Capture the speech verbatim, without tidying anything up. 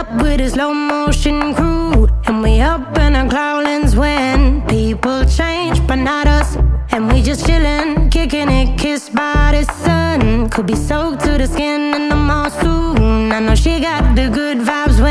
with a slow motion crew, and we up in our clouds when people change, but not us. And we just chillin', kicking it, kissed by the sun. Could be soaked to the skin in the mall soon. I know she got the good vibes when